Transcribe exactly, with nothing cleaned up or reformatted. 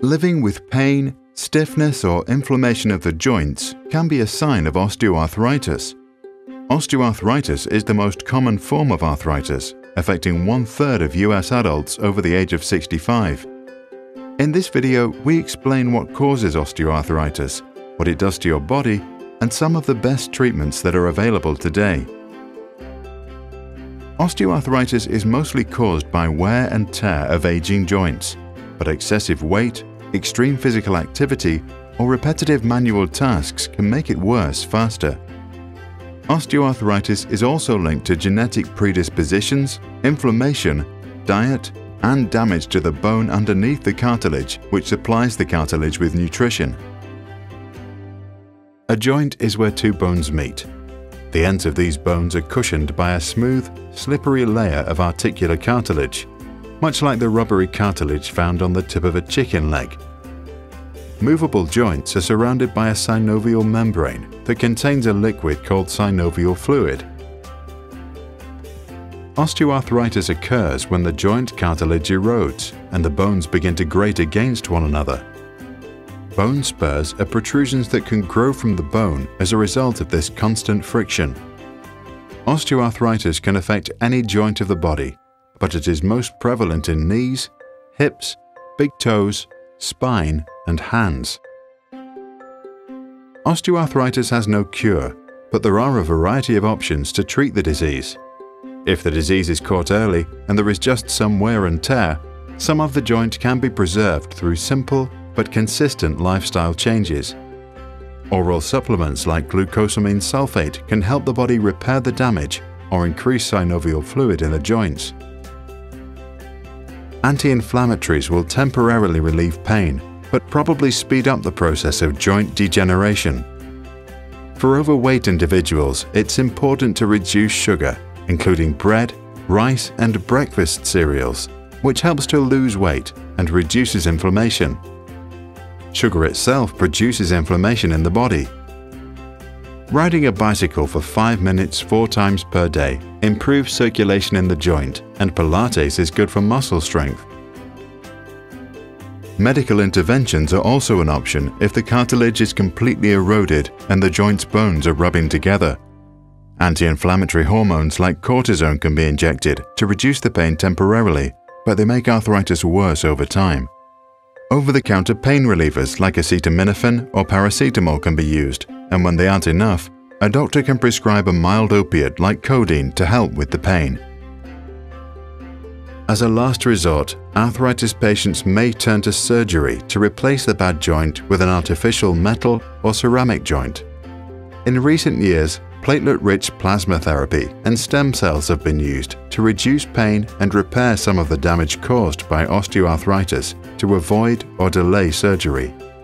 Living with pain, stiffness or inflammation of the joints can be a sign of osteoarthritis. Osteoarthritis is the most common form of arthritis, affecting one-third of U S adults over the age of sixty-five. In this video, we explain what causes osteoarthritis, what it does to your body, and some of the best treatments that are available today. Osteoarthritis is mostly caused by wear and tear of aging joints, but excessive weight, extreme physical activity, or repetitive manual tasks can make it worse faster. Osteoarthritis is also linked to genetic predispositions, inflammation, diet, and damage to the bone underneath the cartilage, which supplies the cartilage with nutrition. A joint is where two bones meet. The ends of these bones are cushioned by a smooth, slippery layer of articular cartilage, much like the rubbery cartilage found on the tip of a chicken leg. Movable joints are surrounded by a synovial membrane that contains a liquid called synovial fluid. Osteoarthritis occurs when the joint cartilage erodes and the bones begin to grate against one another. Bone spurs are protrusions that can grow from the bone as a result of this constant friction. Osteoarthritis can affect any joint of the body, but it is most prevalent in knees, hips, big toes, spine, and hands. Osteoarthritis has no cure, but there are a variety of options to treat the disease. If the disease is caught early and there is just some wear and tear, some of the joint can be preserved through simple but consistent lifestyle changes. Oral supplements like glucosamine sulfate can help the body repair the damage or increase synovial fluid in the joints. Anti-inflammatories will temporarily relieve pain, but probably speed up the process of joint degeneration. For overweight individuals, it's important to reduce sugar, including bread, rice, and breakfast cereals, which helps to lose weight and reduces inflammation. Sugar itself produces inflammation in the body. Riding a bicycle for five minutes four times per day improves circulation in the joint, and Pilates is good for muscle strength. Medical interventions are also an option if the cartilage is completely eroded and the joint's bones are rubbing together. Anti-inflammatory hormones like cortisone can be injected to reduce the pain temporarily, but they make arthritis worse over time. Over-the-counter pain relievers like acetaminophen or paracetamol can be used, and when they aren't enough, a doctor can prescribe a mild opiate like codeine to help with the pain. As a last resort, arthritis patients may turn to surgery to replace the bad joint with an artificial metal or ceramic joint. In recent years, platelet-rich plasma therapy and stem cells have been used to reduce pain and repair some of the damage caused by osteoarthritis to avoid or delay surgery.